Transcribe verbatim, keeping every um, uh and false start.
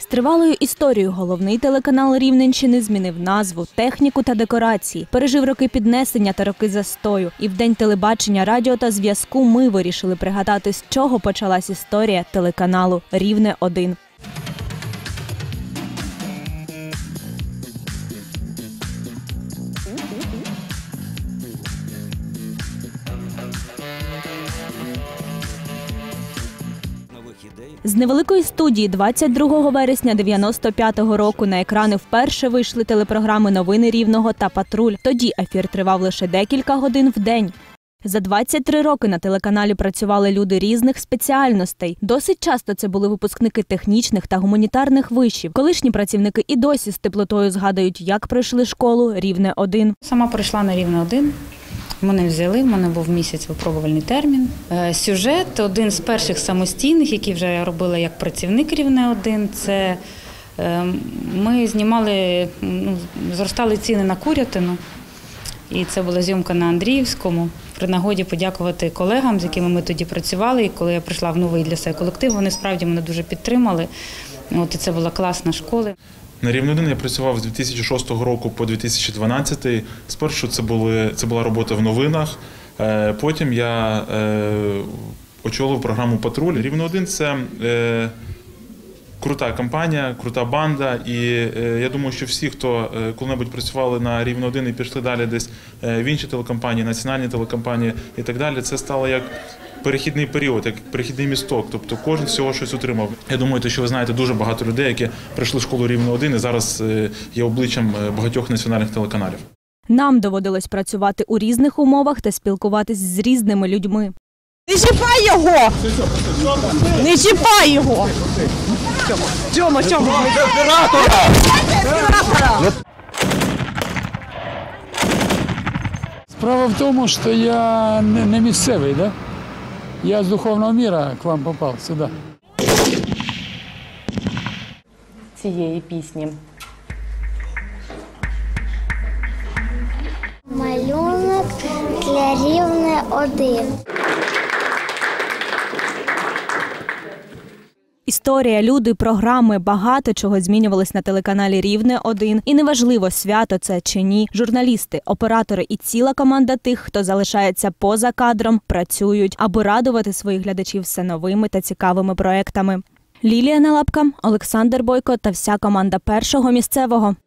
тривалою історією головний телеканал Рівненщини змінив назву, техніку та декорації, пережив роки піднесення та роки застою. І в День телебачення, радіо та зв'язку ми вирішили пригадати, з чого почалась історія телеканалу Рівне один. З невеликої студії двадцять другого вересня дев'яносто п'ятого року на екрани вперше вийшли телепрограми «Новини Рівного» та «Патруль». Тоді ефір тривав лише декілька годин в день. За двадцять три роки на телеканалі працювали люди різних спеціальностей. Досить часто це були випускники технічних та гуманітарних вишів. Колишні працівники і досі з теплотою згадують, як пройшли школу Рівне один. Сама прийшла на Рівне один. Мене взяли, в мене був місяць випробувальний термін. Сюжет один з перших самостійних, який вже я робила як працівник Рівне один. Це ми знімали, ну, зростали ціни на курятину. І це була зйомка на Андріївському. При нагоді подякувати колегам, з якими ми тоді працювали. І коли я прийшла в новий для себе колектив, вони справді мене дуже підтримали. От, і це була класна школа. На Рівне один я працював з дві тисячі шостого року по дві тисячі дванадцятий. Спершу це, були, це була робота в новинах, потім я е, очолив програму «Патруль». Рівне один – це е, крута компанія, крута банда, і е, я думаю, що всі, хто е, коли-небудь працювали на Рівне один і пішли далі десь е, в інші телекомпанії, національні телекомпанії і так далі, це стало як перехідний період, як перехідний місток, тобто кожен всього щось отримав. Я думаю, що ви знаєте дуже багато людей, які пройшли школу Рівне один і зараз є обличчям багатьох національних телеканалів. Нам доводилось працювати у різних умовах та спілкуватись з різними людьми. Не чіпай його! Не чіпай його! Тьома, Тьома! Справа в тому, що я не місцевий, да? Я з духовного мира к вам попав сюди. Цієї пісні. Малюнок для Рівне один. Історія, люди, програми, багато чого змінювалось на телеканалі Рівне один. І неважливо, свято це чи ні. Журналісти, оператори і ціла команда тих, хто залишається поза кадром, працюють, аби радувати своїх глядачів все новими та цікавими проектами. Лілія Налапка, Олександр Бойко та вся команда Першого місцевого.